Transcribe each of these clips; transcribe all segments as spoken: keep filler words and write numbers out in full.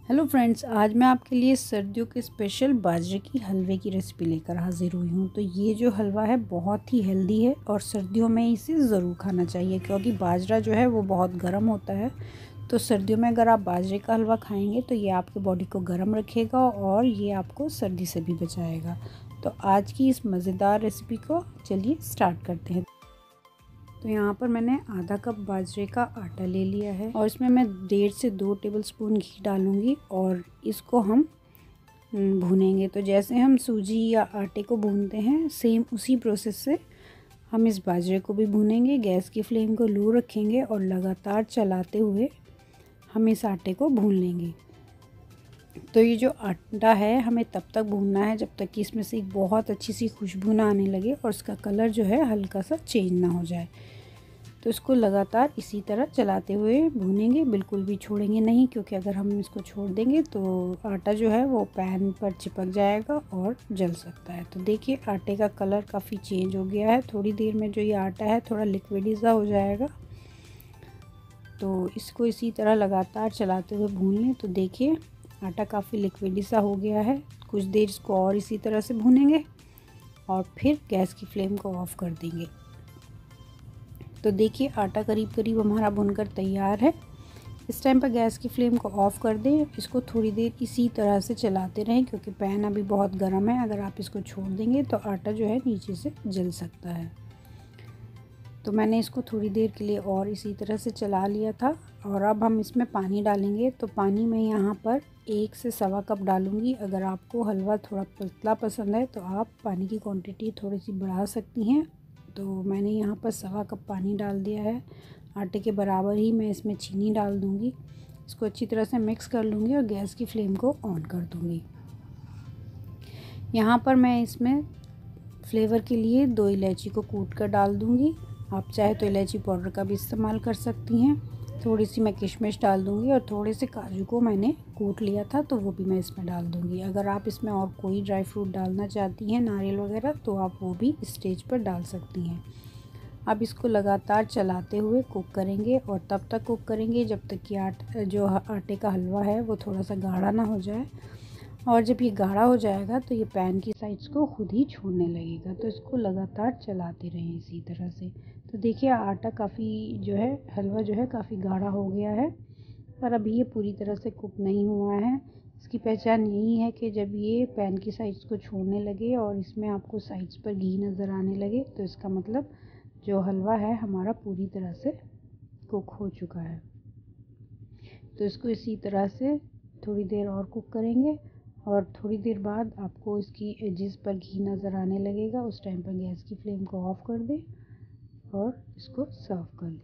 Hello friends, आज मैं आपके लिए सर्दियों के स्पेशल बाजरे की हलवे की रेसिपी लेकर हाजिर हुई हूँ। तो ये जो हलवा है बहुत ही हेल्दी है और सर्दियों में इसे ज़रूर खाना चाहिए क्योंकि बाजरा जो है वो बहुत गर्म होता है। तो सर्दियों में अगर आप बाजरे का हलवा खाएंगे तो ये आपके बॉडी को गर्म रखेगा और ये आपको सर्दी से भी बचाएगा। तो आज की इस मज़ेदार रेसिपी को चलिए स्टार्ट करते हैं। तो यहाँ पर मैंने आधा कप बाजरे का आटा ले लिया है और इसमें मैं डेढ़ से दो टेबलस्पून घी डालूँगी और इसको हम भूनेंगे। तो जैसे हम सूजी या आटे को भूनते हैं सेम उसी प्रोसेस से हम इस बाजरे को भी भूनेंगे। गैस की फ्लेम को लो रखेंगे और लगातार चलाते हुए हम इस आटे को भून लेंगे। तो ये जो आटा है हमें तब तक भूनना है जब तक कि इसमें से एक बहुत अच्छी सी खुशबू ना आने लगे और इसका कलर जो है हल्का सा चेंज ना हो जाए। तो इसको लगातार इसी तरह चलाते हुए भूनेंगे, बिल्कुल भी छोड़ेंगे नहीं क्योंकि अगर हम इसको छोड़ देंगे तो आटा जो है वो पैन पर चिपक जाएगा और जल सकता है। तो देखिए आटे का कलर काफ़ी चेंज हो गया है। थोड़ी देर में जो ये आटा है थोड़ा लिक्विडी सा हो जाएगा। तो इसको इसी तरह लगातार चलाते हुए भून लें। तो देखिए आटा काफ़ी लिक्विडी सा हो गया है। कुछ देर इसको और इसी तरह से भूनेंगे और फिर गैस की फ्लेम को ऑफ़ कर देंगे। तो देखिए आटा करीब करीब हमारा भुनकर तैयार है। इस टाइम पर गैस की फ्लेम को ऑफ़ कर दें। इसको थोड़ी देर इसी तरह से चलाते रहें क्योंकि पैन अभी बहुत गर्म है। अगर आप इसको छोड़ देंगे तो आटा जो है नीचे से जल सकता है। तो मैंने इसको थोड़ी देर के लिए और इसी तरह से चला लिया था और अब हम इसमें पानी डालेंगे। तो पानी मैं यहाँ पर एक से सवा कप डालूँगी। अगर आपको हलवा थोड़ा पतला पसंद है तो आप पानी की क्वांटिटी थोड़ी सी बढ़ा सकती हैं। तो मैंने यहाँ पर सवा कप पानी डाल दिया है। आटे के बराबर ही मैं इसमें चीनी डाल दूँगी। इसको अच्छी तरह से मिक्स कर लूँगी और गैस की फ्लेम को ऑन कर दूँगी। यहाँ पर मैं इसमें फ्लेवर के लिए दो इलायची को कूट कर डाल दूँगी। आप चाहे तो इलायची पाउडर का भी इस्तेमाल कर सकती हैं। थोड़ी सी मैं किशमिश डाल दूँगी और थोड़े से काजू को मैंने कूट लिया था तो वो भी मैं इसमें डाल दूँगी। अगर आप इसमें और कोई ड्राई फ्रूट डालना चाहती हैं, नारियल वगैरह, तो आप वो भी स्टेज पर डाल सकती हैं। अब इसको लगातार चलाते हुए कुक करेंगे और तब तक कुक करेंगे जब तक कि आटे जो आटे का हलवा है वो थोड़ा सा गाढ़ा ना हो जाए। और जब ये गाढ़ा हो जाएगा तो ये पैन की साइड्स को खुद ही छोड़ने लगेगा। तो इसको लगातार चलाते रहें इसी तरह से। तो देखिए आटा काफ़ी जो है हलवा जो है काफ़ी गाढ़ा हो गया है, पर अभी ये पूरी तरह से कुक नहीं हुआ है। इसकी पहचान यही है कि जब ये पैन की साइड्स को छोड़ने लगे और इसमें आपको साइड्स पर घी नज़र आने लगे तो इसका मतलब जो हलवा है हमारा पूरी तरह से कुक हो चुका है। तो इसको इसी तरह से थोड़ी देर और कुक करेंगे और थोड़ी देर बाद आपको इसकी एजेस पर घी नज़र आने लगेगा। उस टाइम पर गैस की फ्लेम को ऑफ़ कर दें और इसको सर्व कर लें।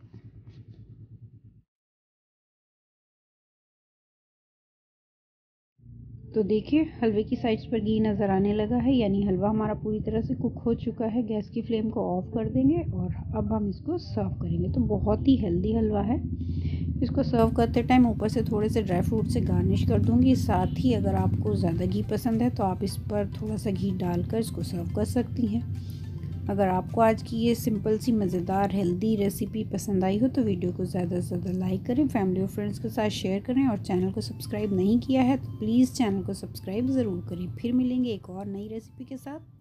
तो देखिए हलवे की साइड्स पर घी नज़र आने लगा है, यानी हलवा हमारा पूरी तरह से कुक हो चुका है। गैस की फ्लेम को ऑफ़ कर देंगे और अब हम इसको सर्व करेंगे। तो बहुत ही हेल्दी हलवा है। इसको सर्व करते टाइम ऊपर से थोड़े से ड्राई फ्रूट से गार्निश कर दूंगी। साथ ही अगर आपको ज़्यादा घी पसंद है तो आप इस पर थोड़ा सा घी डालकर इसको सर्व कर सकती हैं। अगर आपको आज की ये सिंपल सी मज़ेदार हेल्दी रेसिपी पसंद आई हो तो वीडियो को ज़्यादा से ज़्यादा लाइक करें, फैमिली और फ्रेंड्स के साथ शेयर करें और चैनल को सब्सक्राइब नहीं किया है तो प्लीज़ चैनल को सब्सक्राइब ज़रूर करें। फिर मिलेंगे एक और नई रेसिपी के साथ।